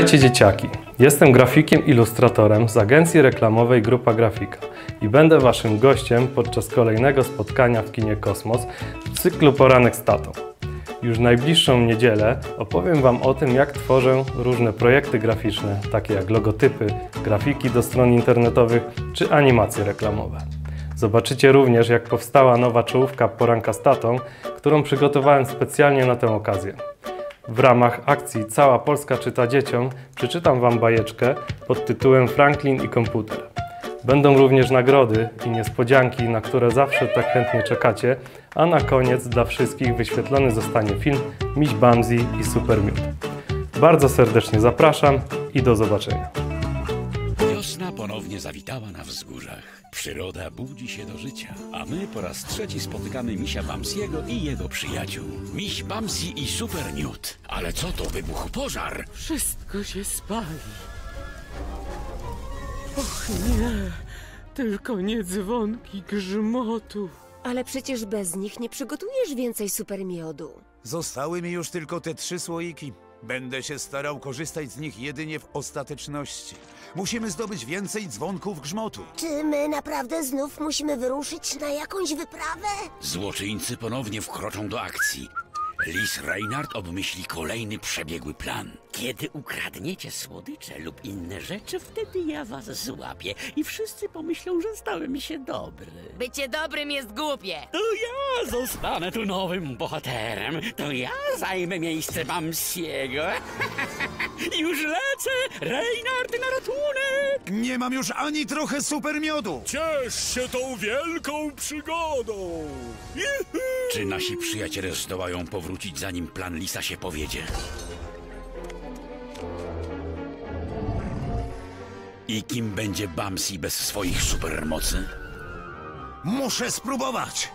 Witajcie dzieciaki, jestem grafikiem ilustratorem z agencji reklamowej Grupa Grafika i będę waszym gościem podczas kolejnego spotkania w kinie Kosmos w cyklu Poranek z tatą. Już w najbliższą niedzielę opowiem wam o tym, jak tworzę różne projekty graficzne, takie jak logotypy, grafiki do stron internetowych czy animacje reklamowe. Zobaczycie również, jak powstała nowa czołówka Poranka z tatą, którą przygotowałem specjalnie na tę okazję. W ramach akcji Cała Polska czyta dzieciom przeczytam wam bajeczkę pod tytułem Franklin i komputer. Będą również nagrody i niespodzianki, na które zawsze tak chętnie czekacie, a na koniec dla wszystkich wyświetlony zostanie film Miś Bamsi i Super Miód. Bardzo serdecznie zapraszam i do zobaczenia. Wiosna ponownie zawitała na wzgórzach. Przyroda budzi się do życia, a my po raz trzeci spotykamy misia Bamsiego i jego przyjaciół. Miś Bamsi i Super Miód. Ale co to, wybuchł pożar? Wszystko się spali. Och nie, tylko nie dzwonki grzmotu. Ale przecież bez nich nie przygotujesz więcej super miodu. Zostały mi już tylko te 3 słoiki. Będę się starał korzystać z nich jedynie w ostateczności. Musimy zdobyć więcej dzwonków grzmotu. Czy my naprawdę znów musimy wyruszyć na jakąś wyprawę? Złoczyńcy ponownie wkroczą do akcji. Lis Reinhardt obmyśli kolejny przebiegły plan. Kiedy ukradniecie słodycze lub inne rzeczy, wtedy ja was złapię i wszyscy pomyślą, że stałem się dobry. Bycie dobrym jest głupie. To ja zostanę tu nowym bohaterem. To ja zajmę miejsce Bamsiego. Już lecę! Reinhardt na ratunek! Nie mam już ani trochę super miodu! Ciesz się tą wielką przygodą! Czy nasi przyjaciele zdołają powrócić, zanim plan Lisa się powiedzie? I kim będzie Bamsi bez swoich supermocy? Muszę spróbować!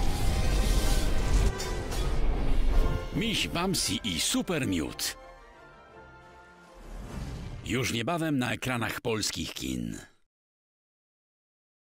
Miś Bamsi i Super Miód. Już niebawem na ekranach polskich kin.